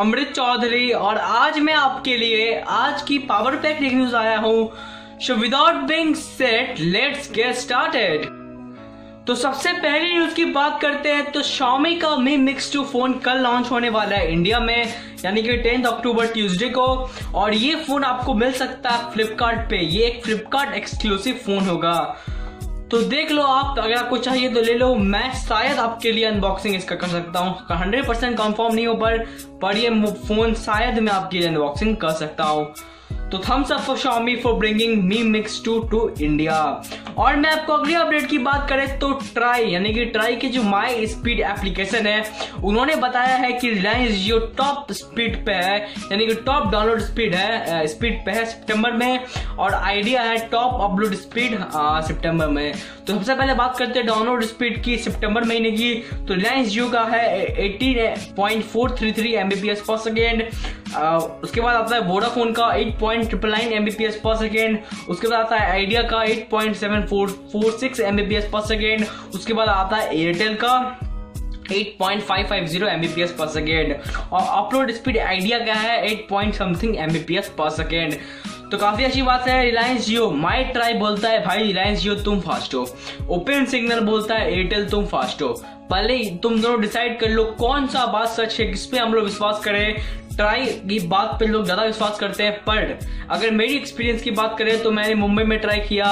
अमृत चौधरी और आज मैं आपके लिए आज की पावर पैक न्यूज आया हूं। So without being said let's get started. तो सबसे पहली न्यूज की बात करते हैं तो Xiaomi का Mi Mix 2 फोन कल लॉन्च होने वाला है इंडिया में, यानी कि 10 अक्टूबर ट्यूसडे को। और ये फोन आपको मिल सकता है फ्लिपकार्ट पे। ये एक फ्लिपकार्ट एक्सक्लूसिव फोन होगा, तो देख लो आप, अगर आपको चाहिए तो ले लो। मैं शायद आपके लिए अनबॉक्सिंग इसका कर सकता हूँ, 100% कंफर्म नहीं हो पर ये फोन शायद मैं आपके लिए अनबॉक्सिंग कर सकता हूँ। तो thumbs up for Xiaomi for bringing Mi Mix 2 to India. और मैं आपको अगली अपडेट की बात करें तो ट्राई यानी कि ट्राई की जो माई स्पीड एप्लीकेशन है, उन्होंने बताया है कि रिलायंस जियो टॉप स्पीड पे है, यानी कि टॉप डाउनलोड स्पीड है सितंबर में, और आइडिया है टॉप अपलोड स्पीड सितंबर में। तो सबसे पहले बात करते हैं डाउनलोड स्पीड की सितंबर महीने की। तो रिलायंस जियो का है 18.433 Mbps पर सेकेंड। उसके बाद आता है वोडाफोन का 8.999 Mbps पर सेकेंड। उसके बाद आता है आइडिया का 8.7446 Mbps पर सेकेंड। उसके बाद आता है एयरटेल का 8.550 Mbps पर सेकेंड। और अपलोड स्पीड आइडिया का है 8 something Mbps पर सेकेंड। तो काफी अच्छी बात है। रिलायंस जियो माई ट्राई बोलता है भाई रिलायंस जियो तुम फास्ट हो, ओपन सिग्नल बोलता है एयरटेल तुम फास्ट हो। पहले तुम दोनों डिसाइड कर लो कौन सा बात सच है, किस पे हम लोग विश्वास करें। ट्राई की बात पे लोग ज्यादा विश्वास करते हैं, पर अगर मेरी एक्सपीरियंस की बात करें तो मैंने मुंबई में ट्राई किया,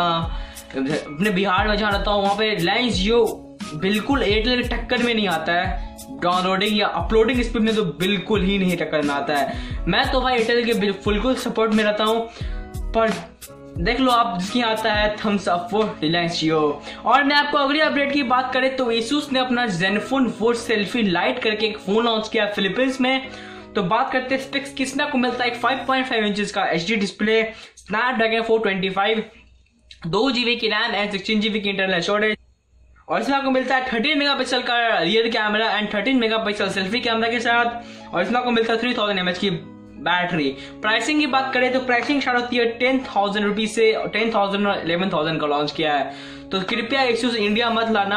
अपने बिहार में जहाँ रहता हूँ वहाँ पे रिलायंस जियो बिल्कुल एयरटेल की टक्कर में नहीं आता है। डाउनलोडिंग या अपलोडिंग स्पीड में तो बिल्कुल ही नहीं टक्कर में आता है। मैं तो भाई एयरटेल के बिल्कुल सपोर्ट में रहता हूँ, पर देख लो आप, जिसकी आता है thumbs up for Reliance Jio. और मैं आपको अगली अपडेट की बात करें तो Asus ने अपना Zenfone 4 सेल्फी लाइट करके एक फोन लॉन्च किया फिलीपींस में। तो बात करते हैं स्पेक्स किसना को मिलता है। एक 5.5 इंचेस का HD डिस्प्ले, स्नैपड्रैगन 425, 2GB की रैम एंड 16GB की इंटरनल स्टोरेज। और इसमें आपको मिलता है 13 मेगापिक्सल का rear camera and 13 megapixel selfie camera के साथ। और इसमें आपको मिलता है 3000 mAh की बैटरी। प्राइसिंग की बात करें तो प्राइसिंग स्टार्ट होती है 10,000 रुपीज से, 10,000 और 11,000 का लॉन्च किया है। तो कृपया Asus इंडिया मत लाना,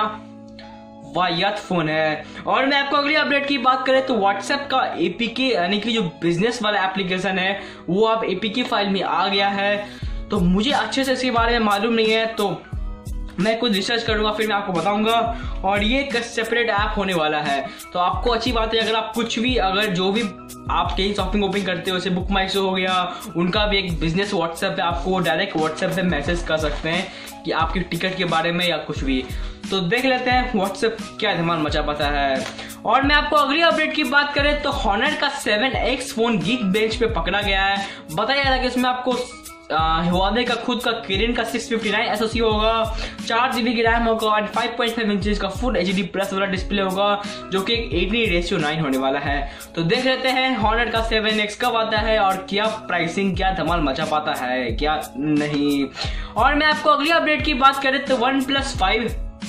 वाहियात फोन है। और मैं आपको अगली अपडेट की बात करें तो व्हाट्सएप का APK यानी कि जो बिजनेस वाला एप्लीकेशन है वो अब APK फाइल में आ गया है। तो मुझे अच्छे से इसके बारे में मालूम नहीं है, तो मैं कुछ रिसर्च करूंगा फिर मैं आपको बताऊंगा। और ये एक सेपरेट ऐप होने वाला है। तो आपको अच्छी बात है, अगर आप कुछ भी, अगर जो भी आप कहीं शॉपिंग वॉपिंग करते हो, जैसे बुक माई शो हो गया, उनका भी एक बिजनेस व्हाट्सएप है, आपको डायरेक्ट व्हाट्सएप पे मैसेज कर सकते हैं कि आपकी टिकट के बारे में या कुछ भी। तो देख लेते हैं व्हाट्सएप क्या धमाल मचा पाता है। और मैं आपको अगली अपडेट की बात करें तो Honor का 7X फोन गीक बेंच पे पकड़ा गया है। बताया जा रहा है कि इसमें आपको हुआवे का खुद का किरिन का 659 SoC होगा, 4GB की रैम होगा और 5.5 इंचेस का फुल HD प्लस वाला डिस्प्ले होगा, जो कि 80:9 होने वाला है। तो देख लेते हैं Honor का 7X कब आता है और क्या प्राइसिंग क्या धमाल मचा पाता है क्या नहीं। और मैं आपको अगली अपडेट की बात करें तो OnePlus 5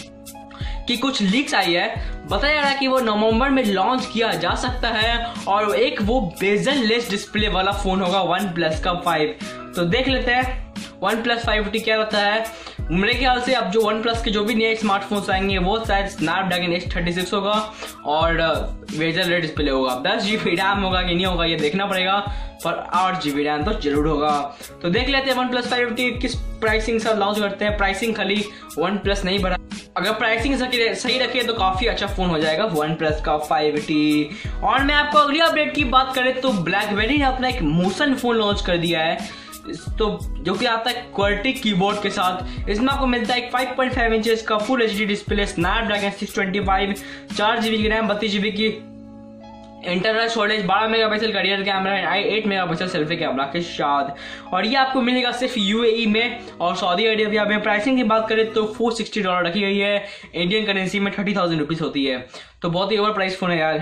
की कुछ लीक्स आई है। बताया जा रहा है कि वो नवंबर में लॉन्च किया जा सकता है और एक वो बेजल लेस डिस्प्ले वाला फोन होगा OnePlus का 5। तो देख लेते हैं OnePlus 5T क्या रहता है। मेरे ख्याल से अब जो OnePlus के जो भी नए स्मार्टफोन्स आएंगे वो शायद स्नैपड्रैगन 836 होगा और बेजल लेस डिस्प्ले होगा। 10GB रैम होगा कि नहीं होगा ये देखना पड़ेगा, पर 8GB रैम तो जरूर होगा। तो देख लेते हैं OnePlus 5T किस प्राइसिंग से लॉन्च करते हैं। प्राइसिंग खाली OnePlus नहीं बढ़ा, अगर प्राइसिंग सही रखे तो काफी अच्छा फोन हो जाएगा OnePlus का 5T। और मैं आपको अगली अपडेट की बात करें तो BlackBerry ने अपना एक मोशन फोन लॉन्च कर दिया है, तो जो कि आता है QWERTY कीबोर्ड के साथ। इसमें आपको मिलता है एक 5.5 इंचेस का full HD display, Snapdragon 625, 4GB की रैम, 32GB की इंटरनल स्टोरेज, 12 मेगापिक्सल का rear camera, 8 megapixel selfie camera के साथ। और ये आपको मिलेगा सिर्फ UAE में और सऊदी अरेबिया में। प्राइसिंग की बात करें तो $460 रखी गई है, इंडियन करेंसी में 30,000 रुपीज होती है। तो बहुत ही ओवर प्राइस फोन है यार।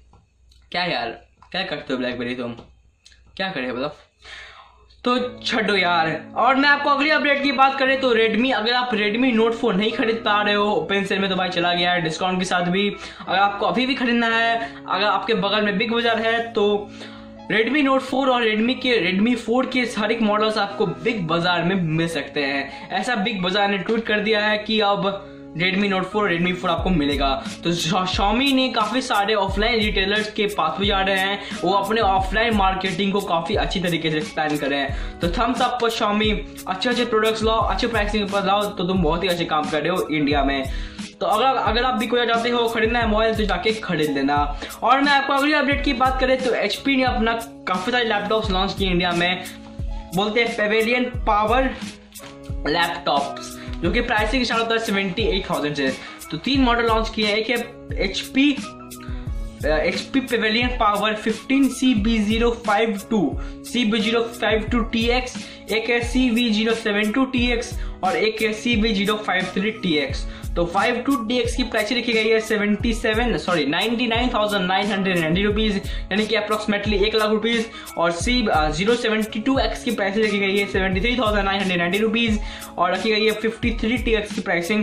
क्या करते हो ब्लैकबेरी तुम, क्या करे बताओ। तो छड्डो यार। और मैं आपको अगली अपडेट की बात करें तो Redmi, अगर आप Redmi Note 4 नहीं खरीद पा रहे हो, ओपन सेल में तो भाई चला गया है डिस्काउंट के साथ भी। अगर आपको अभी भी खरीदना है, अगर आपके बगल में बिग बाजार है, तो Redmi Note 4 और Redmi 4 के हर एक मॉडल्स आपको बिग बाजार में मिल सकते हैं। ऐसा बिग बाजार ने ट्वीट कर दिया है कि अब Redmi Note 4 Redmi 4 आपको मिलेगा। तो Xiaomi ने काफ़ी सारे ऑफलाइन रिटेलर्स के पास भी जा रहे हैं, वो अपने ऑफलाइन मार्केटिंग को काफ़ी अच्छी तरीके से एक्सप्लेन कर रहे हैं। तो थम्स अप पर Xiaomi, अच्छे प्राप्स लाओ, अच्छे प्राइसिंग पर लाओ, तो तुम बहुत ही अच्छे काम कर रहे हो इंडिया में। तो अगर आप भी कोई चाहते हो खरीदना है मोबाइल तो जाके खरीद लेना। और मैं आपको अगली अपडेट की बात करें तो HP ने अपना काफ़ी सारे लैपटॉप्स लॉन्च किए इंडिया में, बोलते हैं पेवेलियन पावर लैपटॉप्स, जो कि प्राइसिंग स्टार्ट होता है 78,000 से। तो 3 मॉडल लॉन्च किए हैं, एक है HP पेवेलियन पावर 15 CB052TX, एक है CV072TX और एक है CV053TX। तो 52TX की प्राइस रखी गई है 99,990 रुपीज़, यानी कि अप्रोक्सीमेटली 1 लाख रुपीज़। और C072X की प्राइस रखी गई है 73,990 रुपीज़ और रखी गई है 53TX की प्राइसिंग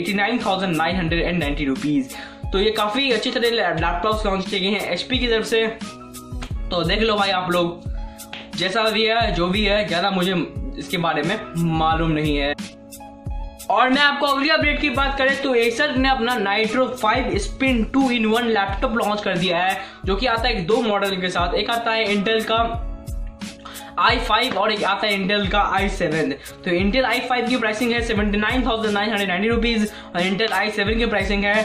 89,990 रुपीज़। तो ये काफ़ी अच्छी तरह लैपटॉप्स लॉन्च किए गए हैं HP की तरफ से। तो देख लो भाई आप लोग, जैसा भी है जो भी है, ज़्यादा मुझे इसके बारे में मालूम नहीं है। और मैं आपको अगली अपडेट की बात करें तो एसर ने अपना nitro 5 spin 2-in-1 laptop launch कर दिया है, जो कि आता है 2 मॉडल के साथ। एक आता है इंटेल का i5 और एक आता है इंटेल का i7। तो इंटेल i5 की प्राइसिंग है 79,990 रुपीज़ और इंटेल i7 की प्राइसिंग है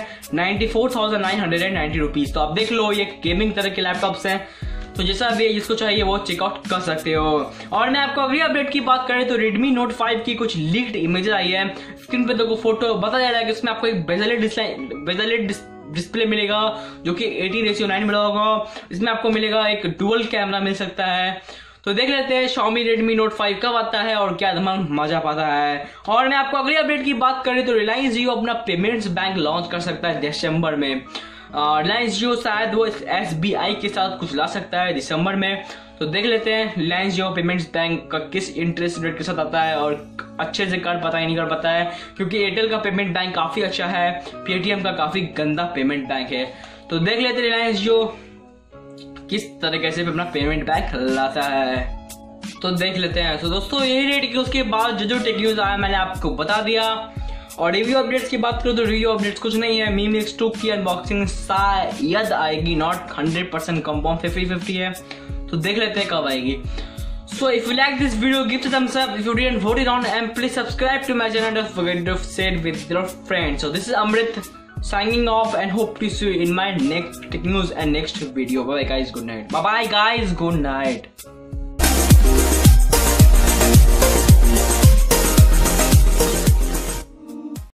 94,990 रुपीज़। तो आप देख लो, ये गेमिंग तरह के लैपटॉप्स हैं, तो जैसा भी जिसको चाहिए वो चेकआउट कर सकते हो। और मैं आपको अगली अपडेट की बात करें तो Redmi Note 5 की कुछ लीक्ड इमेजेस आई है। स्क्रीन पे देखो फोटो, बता जा रहा है कि उसमें आपको एक बेजलेट डिस्प्ले मिलेगा, जो कि 18:9 मिला होगा। इसमें आपको मिलेगा एक डुअल कैमरा मिल सकता है। तो देख लेते हैं Xiaomi Redmi Note 5 कब आता है और क्या धमाल मजा पाता है। और मैं आपको अगली अपडेट की बात करें तो रिलायंस जियो अपना पेमेंट्स बैंक लॉन्च कर सकता है दिसंबर में। रिलायंस जियो शायद वो SBI के साथ कुछ ला सकता है दिसंबर में। तो देख लेते हैं रिलायंस जियो पेमेंट्स बैंक का किस इंटरेस्ट रेट के साथ आता है, और अच्छे से कर पाता है नहीं कर पाता है, क्योंकि एयरटेल का पेमेंट बैंक काफ़ी अच्छा है, पेटीएम का काफ़ी गंदा पेमेंट बैंक है। तो देख लेते हैं रिलायंस जियो किस तरीके से अपना पेमेंट बैंक लाता है, तो देख लेते हैं। तो दोस्तों यही रेट की उसके बाद जो टेक न्यूज़ आया मैंने आपको बता दिया। और रिव्यू अपडेट्स की बात करूँ तो रिव्यू अपडेट्स कुछ नहीं है। Mi Mix 2 की अनबॉक्सिंग शायद आएगी, नॉट 100% कंफर्म, 50-50 है, तो देख लेते हैं कब आएगी। So if you like this video, give it a thumbs up. If you didn't, vote it on, and please subscribe to my channel. Don't forget to share with your friends. So this is Amrit signing off, and hope to see you in my next tech news and next video. Bye guys, good night. Bye bye guys, good night.